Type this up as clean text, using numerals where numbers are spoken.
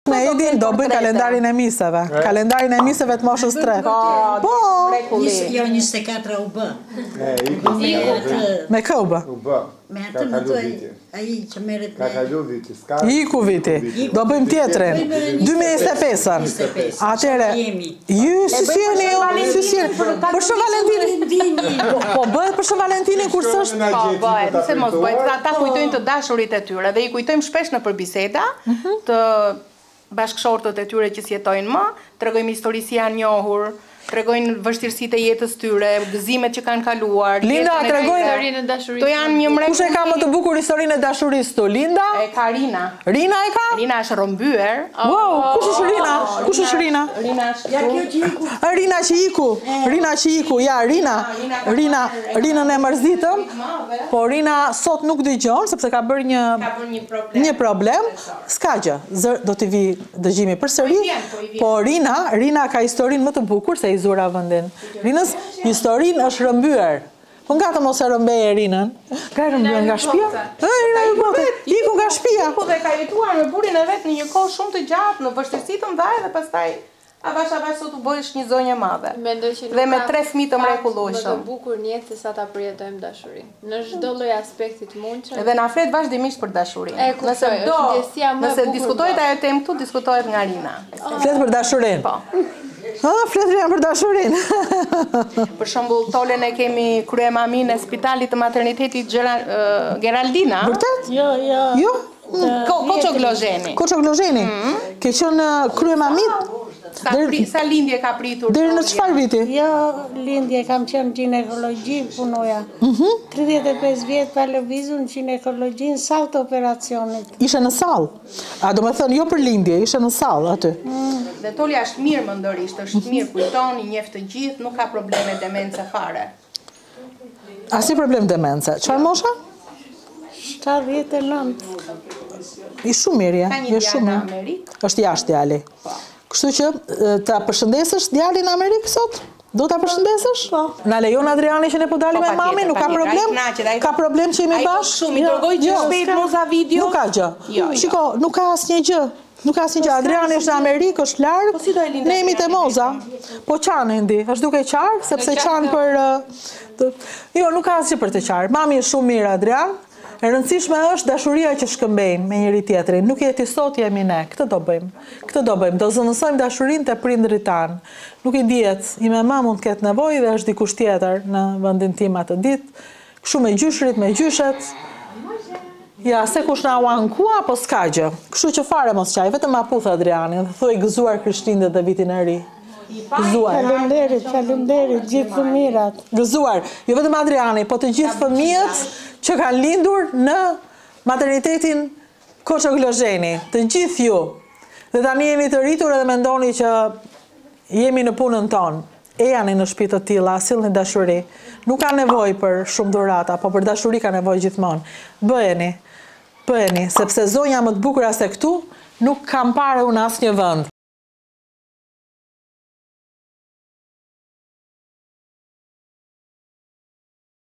Ne edin, do bëjnë kalendarin e miseve. Kalendarin e miseve të moshës 3. Po! Jo, 24 u bë. Me kë u bë? U bë. Me atë më të aji që meret Ka kalu viti, s'ka. Iku viti. Do bëjmë tjetrin. 2025. Atere, ju sysieni ju, sysieni. Për Shën Valentinin. Po bëhet për Shën Valentinin kur s'është? Po bëhet, se mos bëhet. Ata kujtojnë të dashurit e tyre dhe i kujtojmë shpesh në përbiseda të bashkëshortët e tyre që s'jetojnë më, tregojmë histori si janë njohur, tregojnë vështirësitë e jetës tyre, gëzimet që kanë kaluar. Linda, tregojnë historinë e dashurisë. To janë një mrekulli. Kush e ka më të bukur historinë e dashurisë tu? Linda? E ka Rina. Rina e ka? Rina është rrëmbyer. Wow, kush është Rina? Kush është Rina? Rina është. Ja kjo që iku. Rina që iku. Rina që iku. Ja, Rina. Rinën e mërzitëm. Po Rina sot nuk dëgjon sepse ka bërë një problem. S'ka gjë. Do t'i vi dëgjimi përsëri. Po Rina ka historinë më të bukur se i zura vendin. Rinës historinë është rrëmbyer. Po nga të mos e rrëmbej Rinën? Ka rrëmbyer nga shtëpia? Rina i bote. Iku nga shtëpia. Po dhe ka jetuar me burrin e vet në një kohë shumë të gjatë, në vështirësi të mëdha dhe pastaj avash sot u bësh një zonjë e madhe. Mendoj që dhe me 3 fëmijë të mrekullueshëm. Më të bukur në jetë se sa ta përjetojmë dashurinë. Në çdo lloj aspekti të mundshëm. Dhe na flet vazhdimisht për dashurinë. Nëse diskutohet ajo temë këtu, diskutohet nga Rina. Flet për dashurinë. Po. Flet Rina për dashurinë. Për shembull, Tolen e kemi kryemamin e spitalit të maternitetit Geraldina. Vërtet? Jo. Koço Glozheni. Koço Glozheni. Ke qenë kryemamit? Sa lindje ka pritur? Deri në çfarë viti? Jo, lindje kam qenë ginekologji punoja. 35 vjet pa lëvizur në ginekologjinë sallë të operacionit. Ishe në sallë? A do me thënë jo për lindje, ishe në sallë aty? Dhe Tolja është mirë mendërisht, është mirë, kujton, i njeh të gjithë, nuk ka probleme demence fare. Asnjë problem demence. Çfarë mosha? 79. I shumë mirë, ja. Ka një djalë në Amerikë. Është jashtë djali. Kështu që ta përshëndesësh djalin në Amerikë sot? Do ta përshëndesësh? Po. Na lejon Adriani që ne po dalim me mami, nuk ka problem? Ka problem që jemi bashkë? Shumë i dërgoj që shpejt moza video. Nuk ka gjë. Shiko, nuk ka asnjë gjë. Nuk ka asnjë gjë. Adriani është në Amerikë, është larg. Po si do e lindë? Ne jemi te moza. Po qanë ndi, është duke qarë, sepse qanë për... Jo, nuk ka asgjë për të qarë. Mami është shumë mirë, Adrian. E rëndësishme është dashuria që shkëmbejnë me njëri tjetrin. Nuk jeti sot, jemi ne. Këtë do bëjmë. Këtë do bëjmë. Do zëvendësojmë dashurinë te prindërit tanë. Nuk i dihet, i me ma mund të ketë nevojë dhe është dikush tjetër në vendin tim atë ditë. Kështu me gjyshrit, me gjyshet. Ja, se kush na u ankua, po s'ka gjë. Kështu që fare mos qaj, vetëm ma puth Adriani, dhe thuaj gëzuar Krishtlindjet dhe vitin e ri. Gëzuar. Faleminderit, gjithë fëmirat. Gëzuar. Jo vetëm Adriani, po të gjithë fëmijët që kanë lindur në maternitetin Koço Glozheni. Të gjithë ju. Dhe tani jeni të rritur edhe mendoni që jemi në punën tonë. Ejani në shtëpi të tilla, sillni dashuri. Nuk ka nevojë për shumë dhurata, po për dashuri ka nevojë gjithmonë. Bëheni, sepse zonja më të bukur se këtu nuk kam parë unë asnjë vend.